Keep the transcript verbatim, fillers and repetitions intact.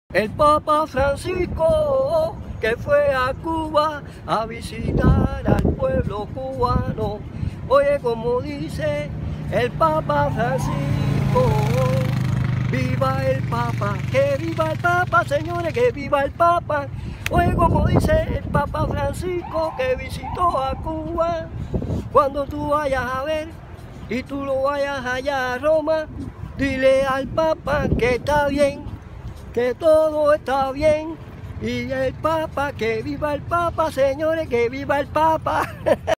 El Papa Francisco, que fue a Cuba a visitar al pueblo cubano, oye como dice el Papa Francisco, viva el Papa, que viva el Papa, señores, que viva el Papa. Oye como dice el Papa Francisco, que visitó a Cuba. Cuando tú vayas a ver y tú lo vayas allá a Roma, dile al Papa que está bien, que todo está bien, y el Papa, que viva el Papa, señores, que viva el Papa.